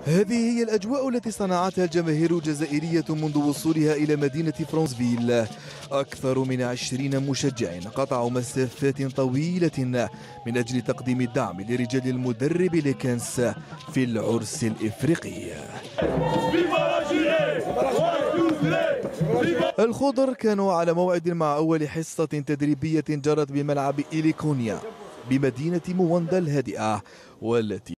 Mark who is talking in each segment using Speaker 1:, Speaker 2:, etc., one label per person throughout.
Speaker 1: هذه هي الأجواء التي صنعتها الجماهير الجزائرية منذ وصولها إلى مدينة فرانسفيل. أكثر من 20 مشجع قطعوا مسافات طويلة من أجل تقديم الدعم لرجال المدرب ليكنس في العرس الإفريقي. الخضر كانوا على موعد مع أول حصة تدريبية جرت بملعب إليكونيا بمدينة مواندا الهادئة، والتي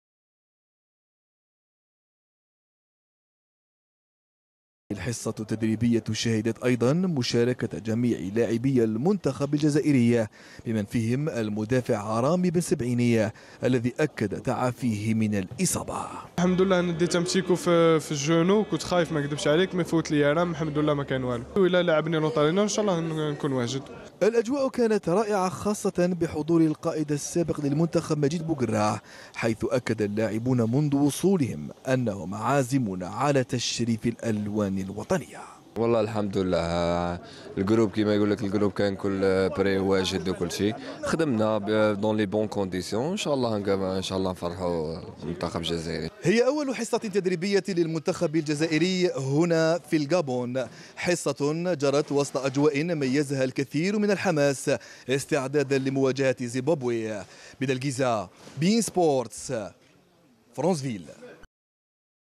Speaker 1: الحصة التدريبية شهدت أيضا مشاركة جميع لاعبي المنتخب الجزائري بمن فيهم المدافع رامي بن سبعينية الذي أكد تعافيه من الإصابة.
Speaker 2: الحمد لله انا ديت امتيكو في الجونو، كنت خايف ما نكذبش عليك، ما يفوت لي رام، الحمد لله ما كان والو، وإلا لعبني لوطارينو ان شاء الله نكون واجد.
Speaker 1: الأجواء كانت رائعة خاصة بحضور القائد السابق للمنتخب مجيد بوقراح، حيث أكد اللاعبون منذ وصولهم أنهم عازمون على تشريف الألوان الوطنية.
Speaker 3: والله الحمد لله، الجروب كما يقول لك الجروب كان كل بري واجد وكل شيء، خدمنا دون لي بون كونديسيون، ان شاء الله نفرحوا المنتخب الجزائري.
Speaker 1: هي أول حصة تدريبية للمنتخب الجزائري هنا في الغابون، حصة جرت وسط أجواء ميزها الكثير من الحماس استعدادا لمواجهة زيمبابوي. من الجيزة، بين سبورتس، فرانسفيل.